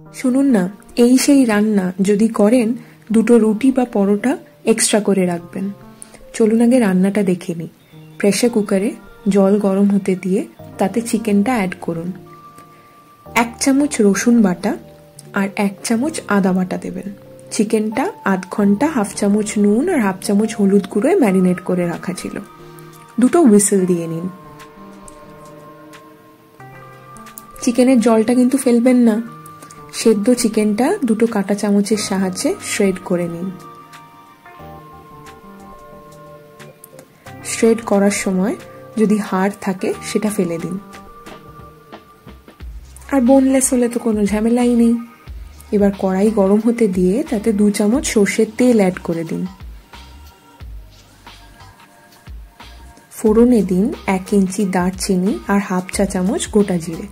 শুনুন না, এই সেই রান্না যদি করেন দুটো রুটি বা পরোটা এক্সট্রা করে রাখবেন। চলুন আগে রান্নাটা দেখে নিই। প্রেসার কুকারে জল গরম হতে দিয়ে তাতে চিকেনটা অ্যাড করুন। 1 চামচ রসুন বাটা আর 1 চামচ আদা বাটা দেবেন। চিকেনটা আধ ঘন্টা 1/2 চামচ নুন আর 1/2 চামচ হলুদ গুঁড়োয় ম্যারিনেট করে রাখা ছিল। দুটো হুইসেল দিয়ে নিন। চিকেনের জলটা কিন্তু ফেলবেন না। সেদ্ধ চিকেনটা দুটো কাঁটা চামচের সাহায্যে শ্রেড করে নিন। শ্রেড করার সময় যদি হাড় থাকে সেটা ফেলে দিন। আর বোনলেস হলে তো কোনো ঝামেলাই নেই। এবার কড়াই গরম হতে দিয়ে তাতে 2 চামচ সর্ষের তেল অ্যাড করে দিন। ফোড়নে দিন 1 ইঞ্চি দারচিনি আর 1/2 চা চামচ গোটা জিরে।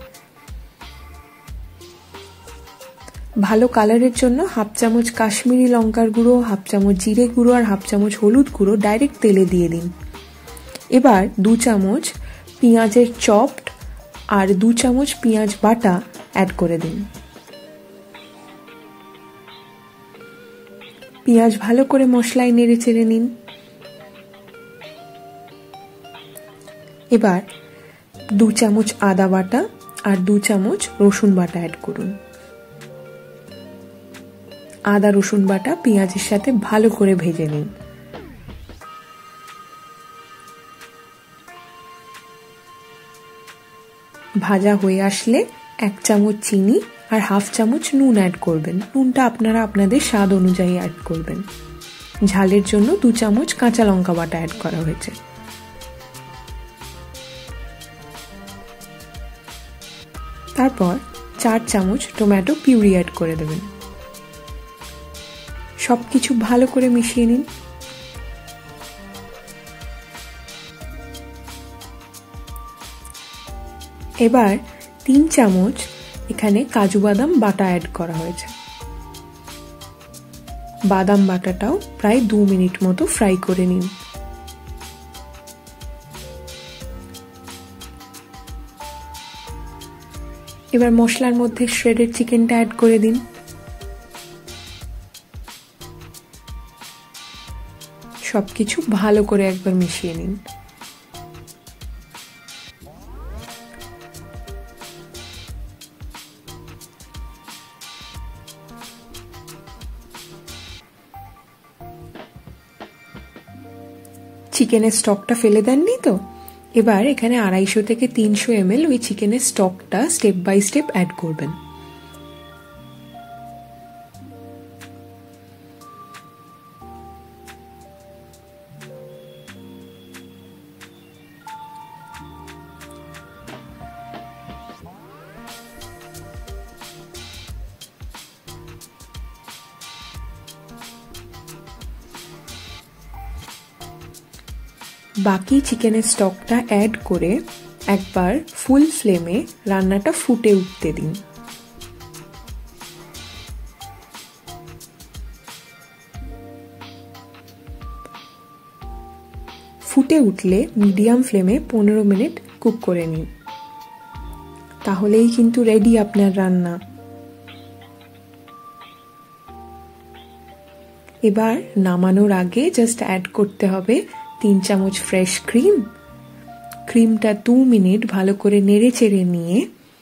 ভালো কালারের জন্য 1/2 চামচ কাশ্মীরি লঙ্কার গুঁড়ো, 1/2 চামচ জিরে গুঁড়ো আর 1/2 চামচ হলুদ গুঁড়ো ডাইরেক্ট তেলে দিয়ে দিন। এবার 2 চামচ পেঁয়াজের চপড আর 2 চামচ পেঁয়াজ বাটা অ্যাড করে দিন। পেঁয়াজ ভালো করে মশলায় নেড়ে চেড়ে নিন। এবার 2 চামচ আদা বাটা আর 2 চামচ রসুন বাটা অ্যাড করুন। আদা রসুন বাটা পেঁয়াজের সাথে ভালো করে ভেজে নিন। ভাজা হয়ে আসলে 1 চামচ চিনি আর 1/2 চামচ নুন অ্যাড করবেন। নুনটা আপনারা আপনাদের স্বাদ অনুযায়ী অ্যাড করবেন। ঝালের জন্য 2 চামচ কাঁচা লঙ্কা বাটা অ্যাড করা হয়েছে। তারপর 4 চামচ টমেটো পিউরি অ্যাড করে দেবেন। সবকিছু ভালো করে মিশিয়ে নিন। এবার 3 চামচ এখানে কাজু বাদাম বাটা অ্যাড করা হয়েছে। বাদাম বাটাটাও প্রায় 2 মিনিট মতো ফ্রাই করে নিন। এবার মশলার মধ্যে শ্রেডেড চিকেনটা অ্যাড করে দিন। সবকিছু ভালো করে একবার মিশিয়ে নিন। চিকেনের স্টকটা ফেলে দেননি তো? এবার এখানে 250 থেকে 300 ml ওই চিকেনের স্টকটা স্টেপ বাই স্টেপ অ্যাড করবেন। বাকি চিকেনের স্টকটা অ্যাড করে একবার ফুল ফ্লেমে রান্নাটা ফুটে উঠতে দিন। ফুটে উঠলে মিডিয়াম ফ্লেমে 15 মিনিট কুক করে নিন। তাহলেই কিন্তু রেডি আপনার রান্না। এবার নামানোর আগে জাস্ট অ্যাড করতে হবে 3 চামচ ফ্রেশ ক্রিম। ক্রিমটা 2 মিনিট ভালো করে নেড়ে চেড়ে নিয়ে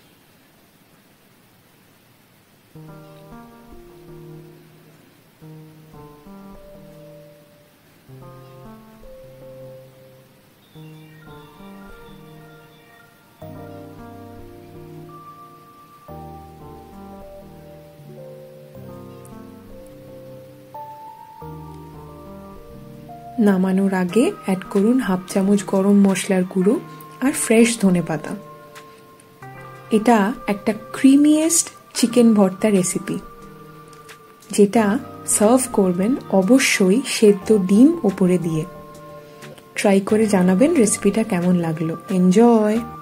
নামানোর আগে অ্যাড করুন 1/2 চামচ গরম মশলার গুঁড়ো আর ফ্রেশ ধনেপাতা। এটা একটা ক্রিমিয়েস্ট চিকেন ভর্তা রেসিপি, যেটা সার্ভ করবেন অবশ্যই সেদ্ধ ডিম ওপরে দিয়ে। ট্রাই করে জানাবেন রেসিপিটা কেমন লাগলো। এনজয়।